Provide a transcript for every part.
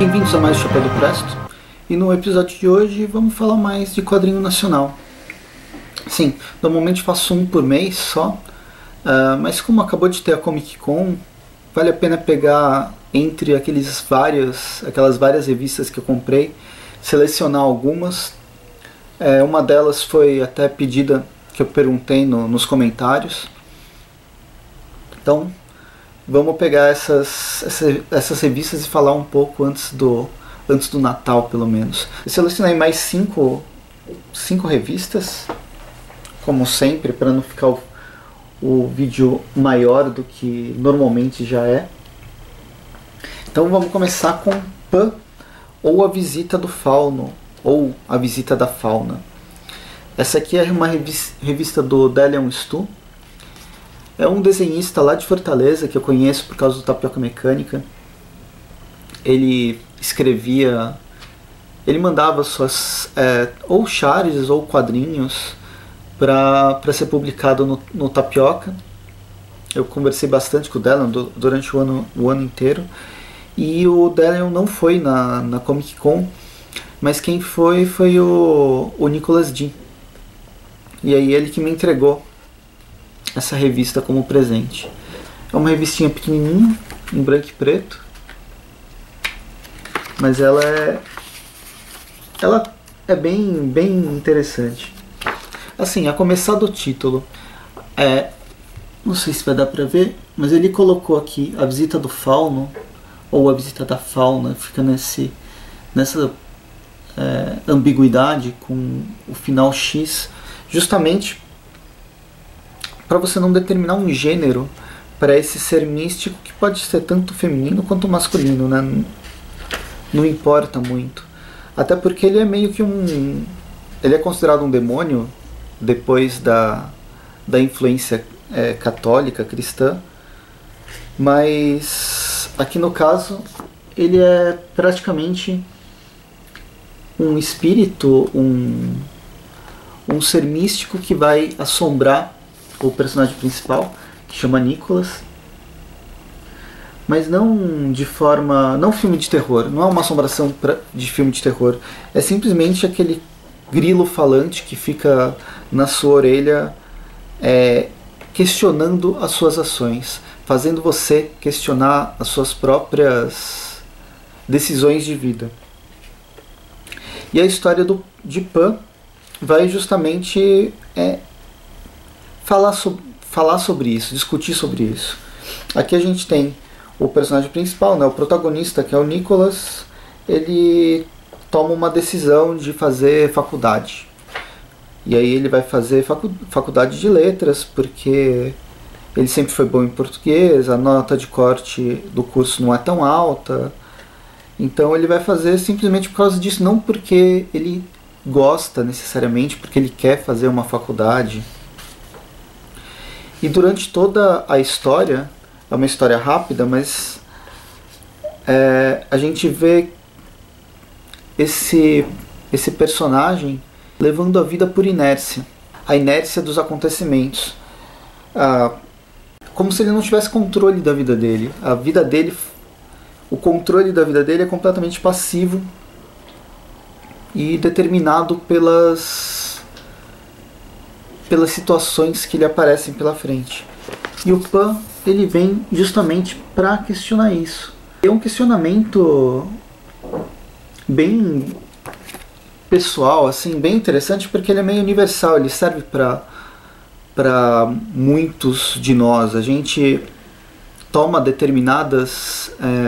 Bem-vindos a mais Chapéu do Presto, e no episódio de hoje vamos falar mais de quadrinho nacional. Sim, normalmente faço um por mês só, mas como acabou de ter a Comic Con, vale a pena pegar entre aquelas várias revistas que eu comprei, selecionar algumas. Uma delas foi até pedida que eu perguntei nos comentários. Então vamos pegar essas revistas e falar um pouco antes do Natal, pelo menos. Eu selecionei mais cinco revistas, como sempre, para não ficar o vídeo maior do que normalmente já é. Então vamos começar com Pan, ou A Visita do Fauno, ou A Visita da Fauna. Essa aqui é uma revista do Delian Stu. É um desenhista lá de Fortaleza que eu conheço por causa do Tapioca Mecânica. Ele mandava suas ou charges ou quadrinhos para ser publicado no Tapioca. Eu conversei bastante com o Delian durante o ano inteiro. E o Delian não foi na Comic Con, mas quem foi o Nicolas D. E aí ele que me entregou essa revista como presente. É uma revistinha pequenininha, em branco e preto, mas ela é bem interessante. Assim, a começar do título, não sei se vai dar pra ver, mas ele colocou aqui A Visita do Fauno, ou A Visita da Fauna, fica nessa ambiguidade com o final X, justamente para você não determinar um gênero para esse ser místico, que pode ser tanto feminino quanto masculino, né? Não importa muito. Até porque ele é meio que ele é considerado um demônio depois da influência católica, cristã, mas aqui no caso ele é praticamente um espírito, um ser místico que vai assombrar o personagem principal, que chama Nicholas, mas não de forma, não filme de terror, não é uma assombração de filme de terror, é simplesmente aquele grilo falante que fica na sua orelha questionando as suas ações, fazendo você questionar as suas próprias decisões de vida. E a história de Pan vai justamente falar sobre isso, discutir sobre isso. Aqui a gente tem o personagem principal, né, o protagonista, que é o Nicholas. Ele toma uma decisão de fazer faculdade. E aí ele vai fazer faculdade de letras, porque ele sempre foi bom em português, a nota de corte do curso não é tão alta. Então ele vai fazer simplesmente por causa disso, não porque ele gosta necessariamente, porque ele quer fazer uma faculdade. E durante toda a história, é uma história rápida, mas a gente vê esse personagem levando a vida por inércia, a inércia dos acontecimentos, como se ele não tivesse controle da vida dele. O controle da vida dele é completamente passivo e determinado pelas situações que lhe aparecem pela frente. E o Pan, ele vem justamente para questionar isso. É um questionamento bem pessoal, assim, bem interessante, porque ele é meio universal, ele serve para muitos de nós. A gente toma determinadas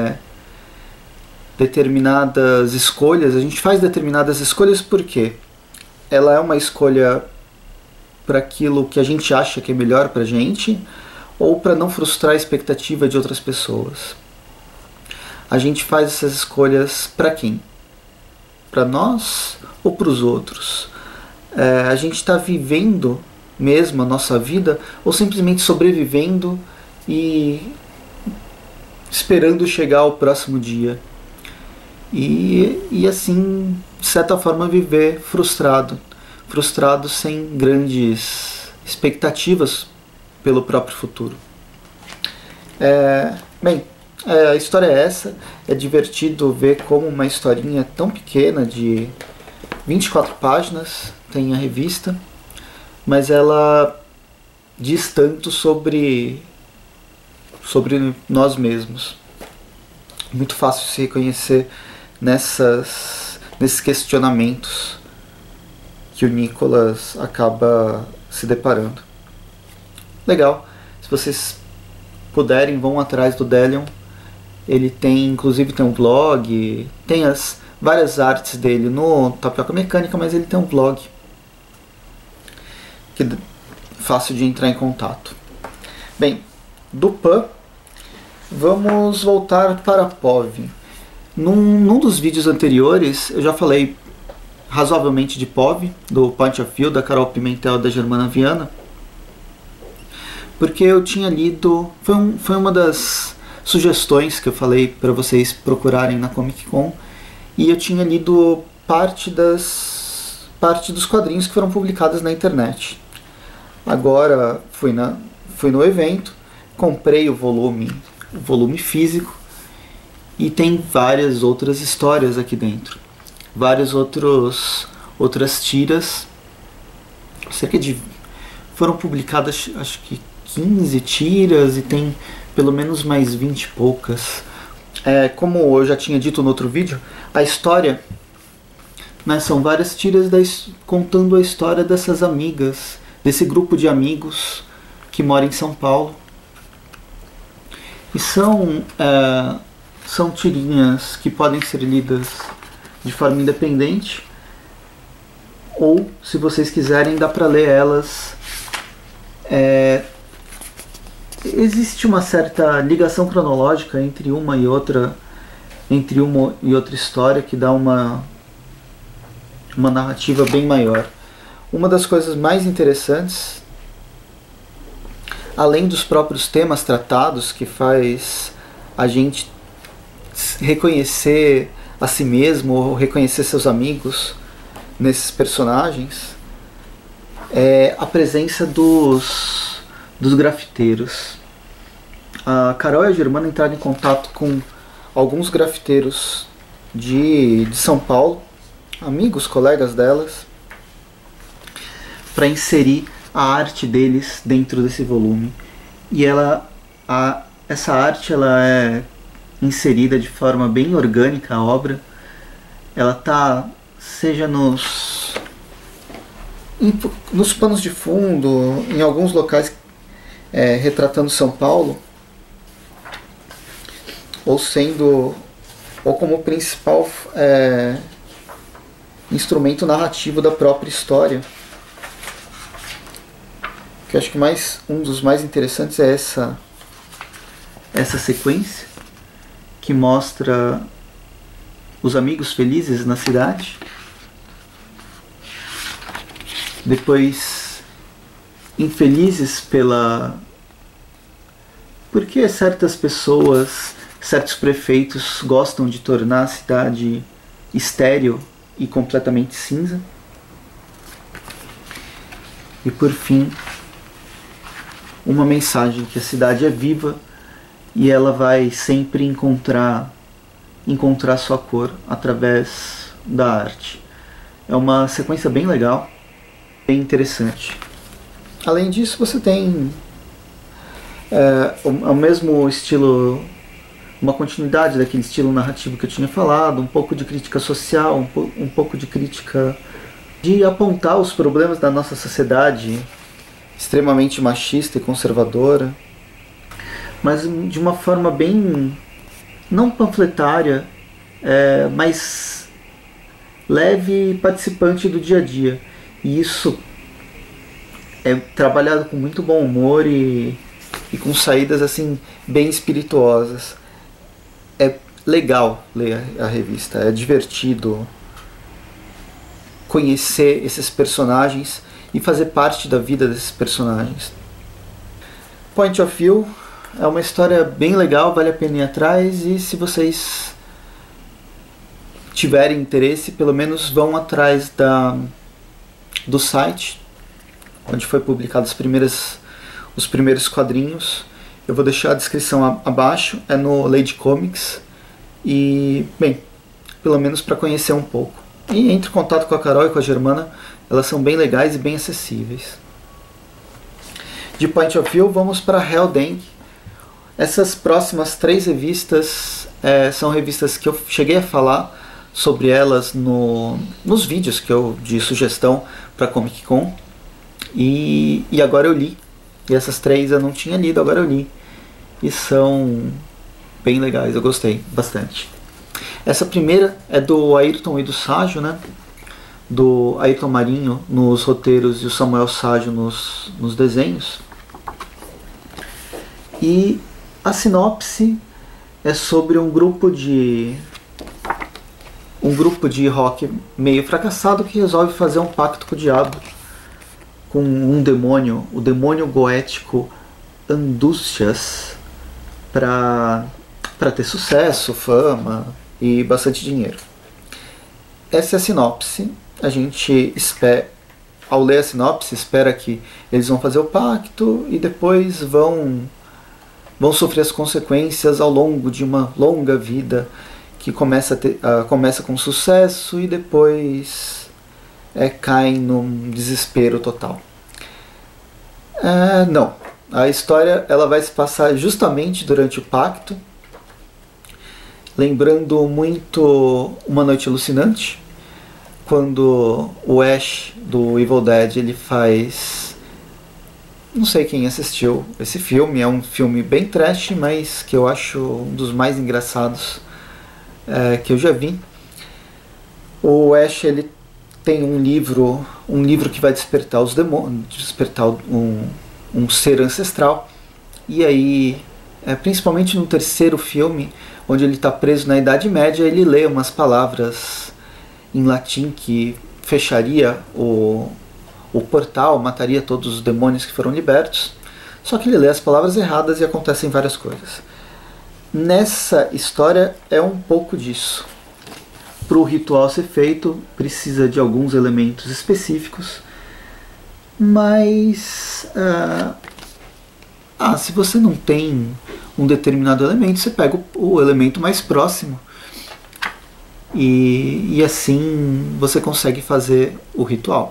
escolhas, a gente faz determinadas escolhas porque ela é uma escolha para aquilo que a gente acha que é melhor para a gente, ou para não frustrar a expectativa de outras pessoas. A gente faz essas escolhas para quem? Para nós ou para os outros? A gente está vivendo mesmo a nossa vida, ou simplesmente sobrevivendo e esperando chegar ao próximo dia? E assim, de certa forma, viver frustrado sem grandes expectativas pelo próprio futuro. Bem, a história é essa. É divertido ver como uma historinha tão pequena, de 24 páginas, tem a revista, mas ela diz tanto sobre nós mesmos. Muito fácil se reconhecer nesses questionamentos que o Nicholas acaba se deparando. Legal. Se vocês puderem, vão atrás do Delion. Ele tem, inclusive, tem um blog, tem as várias artes dele no Tapioca Mecânica, mas ele tem um blog que é fácil de entrar em contato. Bem, do Pan, vamos voltar para POV. Num dos vídeos anteriores, eu já falei razoavelmente de POV, do Point of View, da Carol Pimentel e da Germana Viana, porque eu tinha lido, foi uma das sugestões que eu falei para vocês procurarem na Comic Con, e eu tinha lido parte dos quadrinhos que foram publicados na internet. Agora fui no evento, comprei o volume físico, e tem várias outras histórias aqui dentro. Outras tiras. Foram publicadas, acho que 15 tiras, e tem pelo menos mais 20 e poucas. Como eu já tinha dito no outro vídeo, a história, né, são várias tiras contando a história dessas amigas, desse grupo de amigos que mora em São Paulo. E são tirinhas que podem ser lidas de forma independente, ou, se vocês quiserem, dá para ler elas. Existe uma certa ligação cronológica entre uma e outra história, que dá uma narrativa bem maior. Uma das coisas mais interessantes, além dos próprios temas tratados, que faz a gente reconhecer a si mesmo ou reconhecer seus amigos nesses personagens, é a presença dos grafiteiros. A Carol e a Germana entraram em contato com alguns grafiteiros de São Paulo, amigos, colegas delas, para inserir a arte deles dentro desse volume. E essa arte ela é inserida de forma bem orgânica à obra. Ela está, seja nos panos de fundo, em alguns locais retratando São Paulo, ou como principal instrumento narrativo da própria história. Que eu acho que um dos mais interessantes é essa sequência, que mostra os amigos felizes na cidade, depois infelizes porque certas pessoas, certos prefeitos gostam de tornar a cidade estéril e completamente cinza, e por fim uma mensagem que a cidade é viva e ela vai sempre encontrar sua cor através da arte. É uma sequência bem legal, bem interessante. Além disso, você tem o mesmo estilo, uma continuidade daquele estilo narrativo que eu tinha falado, um pouco de crítica social, um pouco de crítica, de apontar os problemas da nossa sociedade extremamente machista e conservadora, mas de uma forma bem, não panfletária, mas leve e participante do dia a dia. E isso é trabalhado com muito bom humor e com saídas assim bem espirituosas. É legal ler a revista, é divertido conhecer esses personagens e fazer parte da vida desses personagens. Point of View é uma história bem legal, vale a pena ir atrás, e se vocês tiverem interesse, pelo menos vão atrás do site onde foi publicado os primeiros quadrinhos, Eu vou deixar a descrição abaixo, é no Lady Comics. E, bem, pelo menos para conhecer um pouco. E entre em contato com a Carol e com a Germana, elas são bem legais e bem acessíveis. De Point of View, vamos para Helldenk. Essas próximas 3 revistas são revistas que eu cheguei a falar sobre elas nos vídeos de sugestão para Comic Con. E agora eu li. E essas 3 eu não tinha lido, agora eu li. E são bem legais, eu gostei bastante. Essa primeira é do Ayrton e do Ságio, né? Do Ayrton Marinho nos roteiros e o Samuel Ságio nos desenhos. E a sinopse é sobre um grupo de rock meio fracassado que resolve fazer um pacto com o diabo, com um demônio, o demônio goético Andústias, para ter sucesso, fama e bastante dinheiro. Essa é a sinopse. A gente espera, ao ler a sinopse, espera que eles vão fazer o pacto e depois vão sofrer as consequências ao longo de uma longa vida que começa com sucesso e depois cai num desespero total. Não. A história ela vai se passar justamente durante o pacto, lembrando muito Uma Noite Alucinante, quando o Ash do Evil Dead ele faz... Não sei quem assistiu esse filme, é um filme bem trash, mas que eu acho um dos mais engraçados que eu já vi. O Ash ele tem um livro que vai despertar os demônios, despertar um ser ancestral. E aí, principalmente no terceiro filme, onde ele está preso na Idade Média, ele lê umas palavras em latim que fecharia o portal, mataria todos os demônios que foram libertos. Só que ele lê as palavras erradas e acontecem várias coisas. Nessa história é um pouco disso. Para o ritual ser feito, precisa de alguns elementos específicos, mas se você não tem um determinado elemento, você pega o elemento mais próximo e assim você consegue fazer o ritual.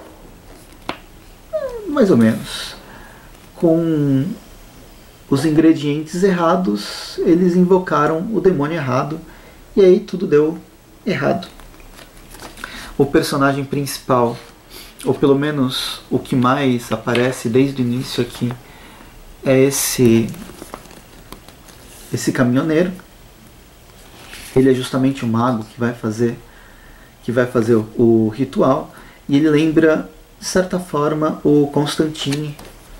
Mais ou menos. Com os ingredientes errados, eles invocaram o demônio errado e aí tudo deu errado. O personagem principal, ou pelo menos o que mais aparece desde o início aqui, é esse caminhoneiro. Ele é justamente o mago que vai fazer o ritual, e ele lembra de certa forma o Constantine,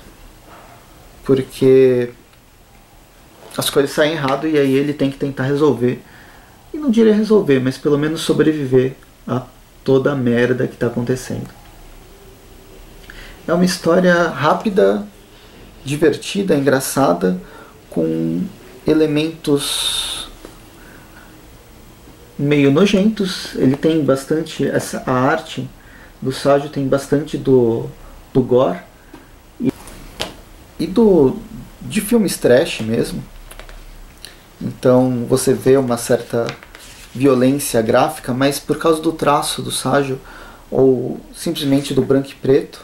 porque as coisas saem errado e aí ele tem que tentar resolver, e não diria resolver, mas pelo menos sobreviver a toda a merda que está acontecendo. É uma história rápida, divertida, engraçada, com elementos meio nojentos. Ele tem bastante, a arte do Ságio tem bastante do gore e de filmes trash mesmo. Então você vê uma certa violência gráfica, mas por causa do traço do Ságio ou simplesmente do branco e preto,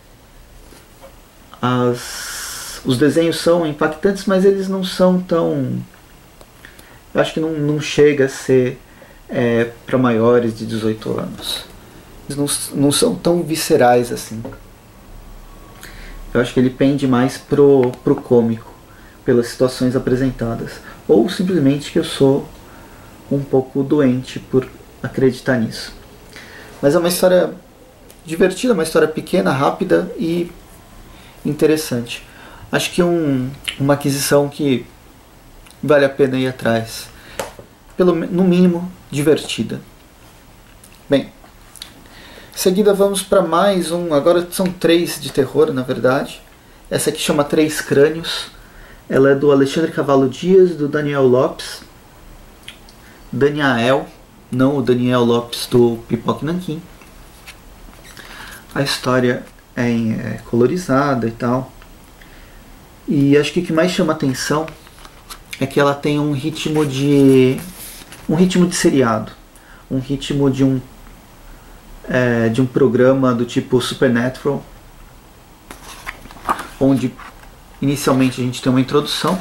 os desenhos são impactantes, mas eles não são tão... Eu acho que não chega a ser para maiores de 18 anos. Eles não são tão viscerais assim. Eu acho que ele pende mais pro cômico, pelas situações apresentadas. Ou simplesmente que eu sou um pouco doente por acreditar nisso. Mas é uma história divertida, uma história pequena, rápida e interessante. Acho que uma aquisição que vale a pena ir atrás. No mínimo, divertida. Bem, em seguida vamos para mais um. Agora são 3 de terror, na verdade. Essa aqui chama Três Crânios. Ela é do Alexandre Cavallo Dias, do Daniel Lopes. Daniel, não o Daniel Lopes do Pipoque Nanquim. A história é colorizada e tal. E acho que o que mais chama atenção é que ela tem um ritmo de seriado, um ritmo de um programa do tipo Supernatural, onde inicialmente a gente tem uma introdução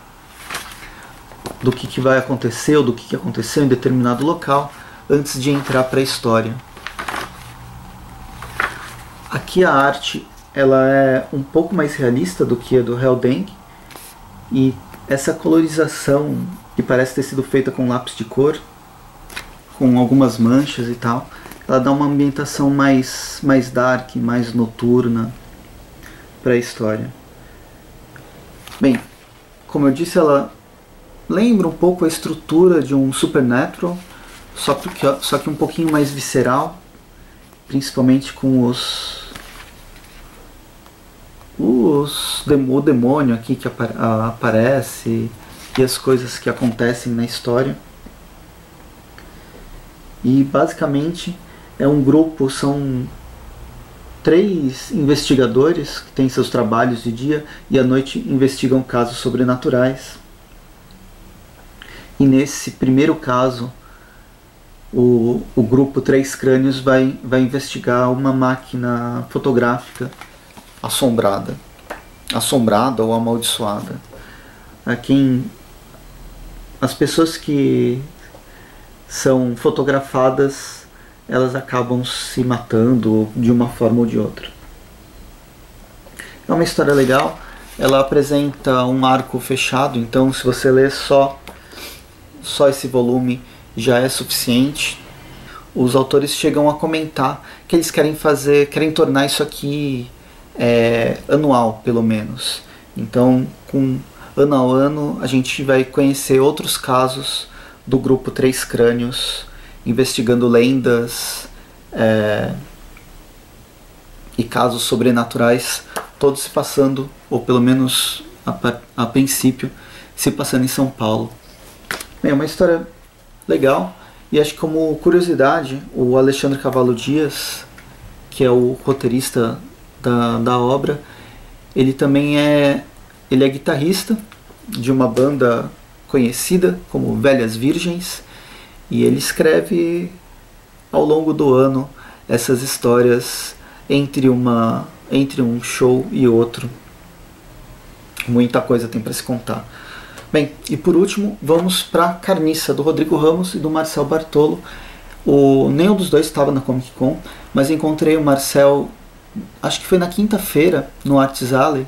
do que vai acontecer ou do que aconteceu em determinado local antes de entrar para a história. Aqui a arte ela é um pouco mais realista do que a do Hellbang, e essa colorização que parece ter sido feita com lápis de cor, com algumas manchas e tal, ela dá uma ambientação mais dark, mais noturna para a história. Bem, como eu disse, ela lembra um pouco a estrutura de um Supernatural, só que um pouquinho mais visceral, principalmente com o demônio aqui que aparece e as coisas que acontecem na história. E basicamente é um grupo, são 3 investigadores que têm seus trabalhos de dia e à noite investigam casos sobrenaturais. E nesse primeiro caso, o grupo 3 Crânios vai investigar uma máquina fotográfica assombrada ou amaldiçoada. As pessoas que são fotografadas, elas acabam se matando de uma forma ou de outra. É uma história legal, ela apresenta um arco fechado, então se você ler só esse volume já é suficiente. Os autores chegam a comentar que eles querem tornar isso aqui anual, pelo menos. Então, com ano a ano, a gente vai conhecer outros casos do grupo 3 Crânios, investigando lendas e casos sobrenaturais, todos se passando, ou pelo menos a princípio, se passando em São Paulo. Bem, é uma história legal, e acho que como curiosidade, o Alexandre Cavallo Dias, que é o roteirista da obra, ele é guitarrista de uma banda conhecida como Velhas Virgens, e ele escreve ao longo do ano essas histórias entre um show e outro. Muita coisa tem para se contar. Bem, e por último, vamos para Carniça, do Rodrigo Ramos e do Marcel Bartolo. Nenhum dos dois estava na Comic Con, mas encontrei o Marcel, acho que foi na quinta-feira, no Arts Alley,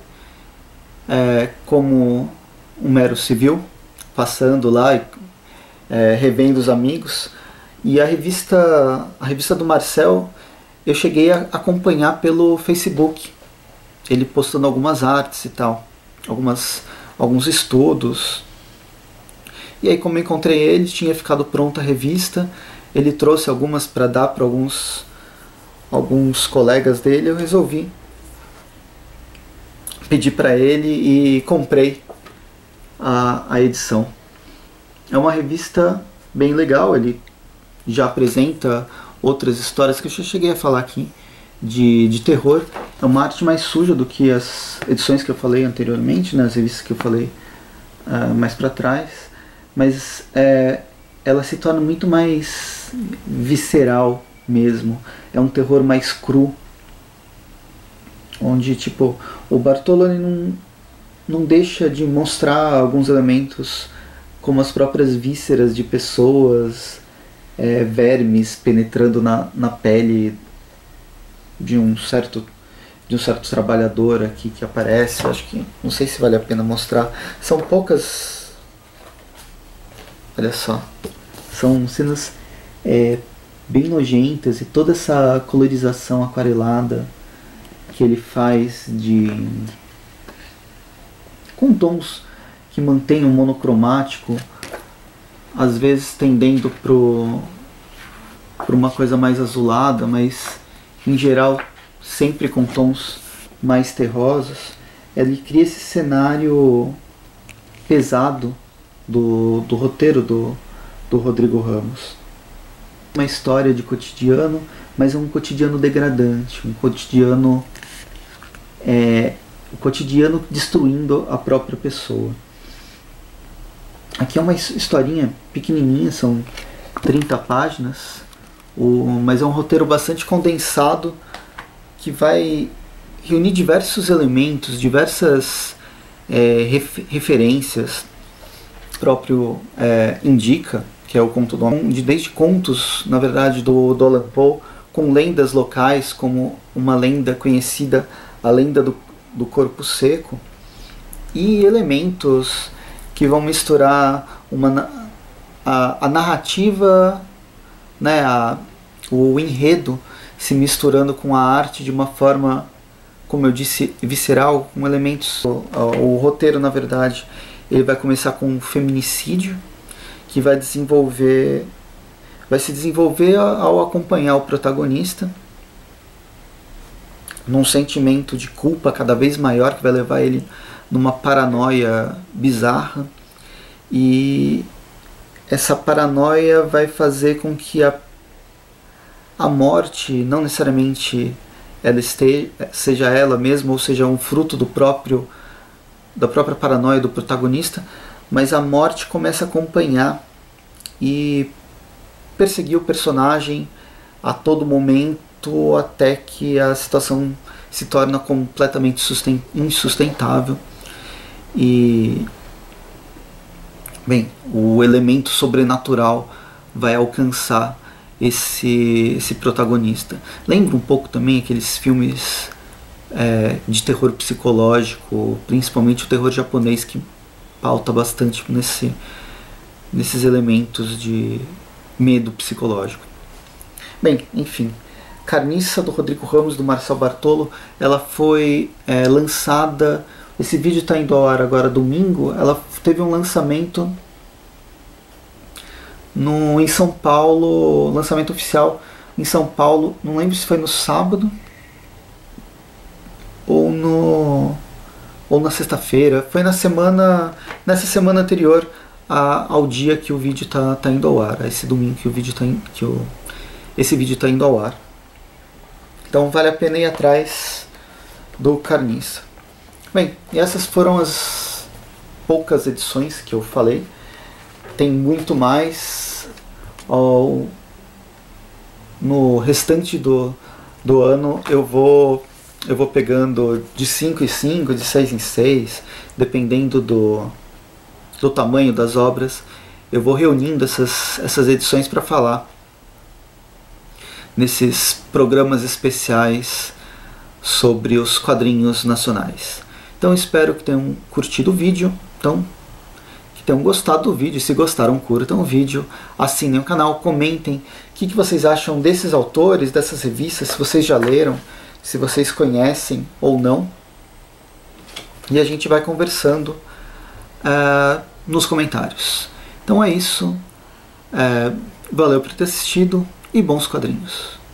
como um mero civil, passando lá e revendo os amigos. E a revista do Marcel eu cheguei a acompanhar pelo Facebook, ele postando algumas artes e tal, alguns estudos. E aí, como eu encontrei ele, tinha ficado pronta a revista, ele trouxe algumas para dar para alguns colegas dele, eu resolvi pedir para ele e comprei a edição. É uma revista bem legal, ele já apresenta outras histórias que eu já cheguei a falar aqui de terror. É uma arte mais suja do que as edições que eu falei anteriormente, as revistas que eu falei mais para trás, mas ela se torna muito mais visceral mesmo. É um terror mais cru, onde tipo o Bartoloni não deixa de mostrar alguns elementos como as próprias vísceras de pessoas, vermes penetrando na pele de um certo trabalhador aqui que aparece. Acho que não sei se vale a pena mostrar. São poucas. Olha só, são cenas bem nojentas, e toda essa colorização aquarelada que ele faz com tons que mantêm o monocromático, às vezes tendendo para uma coisa mais azulada, mas em geral sempre com tons mais terrosos. Ele cria esse cenário pesado do roteiro do Rodrigo Ramos. Uma história de cotidiano, mas é um cotidiano degradante, um cotidiano o cotidiano destruindo a própria pessoa. Aqui é uma historinha pequenininha, são 30 páginas, mas é um roteiro bastante condensado que vai reunir diversos elementos, diversas referências. O próprio indica, que é o conto do homem, desde contos, na verdade, do Allan Poe, com lendas locais, como uma lenda conhecida, a lenda do corpo seco, e elementos que vão misturar a narrativa, né, o enredo, se misturando com a arte de uma forma, como eu disse, visceral, com elementos. O roteiro, na verdade, ele vai começar com um feminicídio, que vai se desenvolver ao acompanhar o protagonista num sentimento de culpa cada vez maior, que vai levar ele numa paranoia bizarra, e essa paranoia vai fazer com que a morte não necessariamente seja ela mesma, ou seja um fruto da própria paranoia do protagonista, mas a morte começa a acompanhar e perseguir o personagem a todo momento, até que a situação se torna completamente insustentável. E, bem, o elemento sobrenatural vai alcançar esse protagonista. Lembra um pouco também aqueles filmes de terror psicológico, principalmente o terror japonês, que pauta bastante nesses elementos de medo psicológico. Bem, enfim, Carniça, do Rodrigo Ramos, do Marcel Bartolo, ela foi lançada, esse vídeo está indo ao ar agora domingo, ela teve um lançamento em São Paulo, lançamento oficial em São Paulo, não lembro se foi no sábado ou na sexta-feira, foi nessa semana anterior ao dia que o vídeo tá indo ao ar, esse domingo que esse vídeo tá indo ao ar. Então vale a pena ir atrás do Carniça. Bem, e essas foram as poucas edições que eu falei. Tem muito mais. No restante do ano eu vou pegando de 5 em 5, de 6 em 6, dependendo do tamanho das obras. Eu vou reunindo essas edições para falar nesses programas especiais sobre os quadrinhos nacionais. Então espero que tenham curtido o vídeo, que tenham gostado do vídeo. Se gostaram, curtam o vídeo, assinem o canal, comentem o que vocês acham desses autores, dessas revistas, se vocês já leram, se vocês conhecem ou não. E a gente vai conversando nos comentários. Então é isso. Valeu por ter assistido e bons quadrinhos.